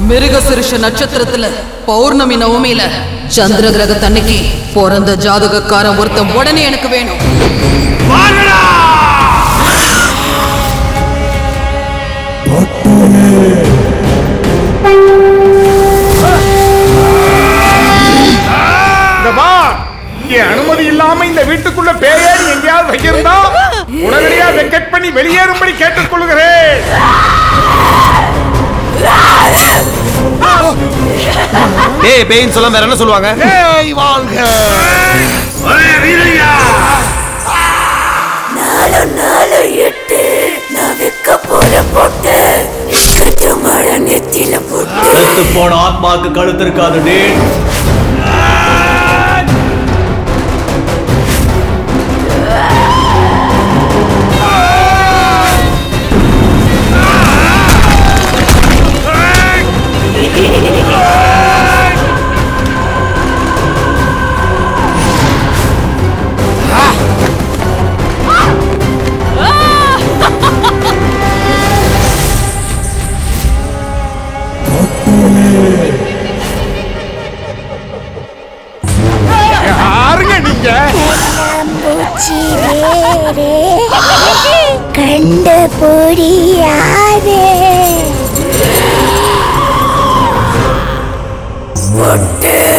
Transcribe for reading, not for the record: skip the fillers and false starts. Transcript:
மிருகசிருஷ நட்சத்திரத்துல பௌர்ணமி நவமியில சந்திர கிரகத்தன்னைக்கு பிறந்த ஜாதகக்காரன் ஒருத்தன் உடனே எனக்கு வேணும். அனுமதி இல்லாம இந்த வீட்டுக்குள்ள பேயேறி எங்கேயாவது வைக்கிறதா உடனடியா வெக்கெட் பண்ணி வெளியேறும்படி கேட்டுக்கொள்கிறேன். ஏய் பேயின் சொல்ல வேற என்ன சொல்லுவாங்க? ஏய் வாழ்க ஒரே வீரையா. நாலு எட்டு நான் வெக்க போற போட்டு கட்டுமட நெத்தில போட்டு செத்து போன ஆத்மாக்கு கழுத்து இருக்காது டே. கண்டு புரியாதே.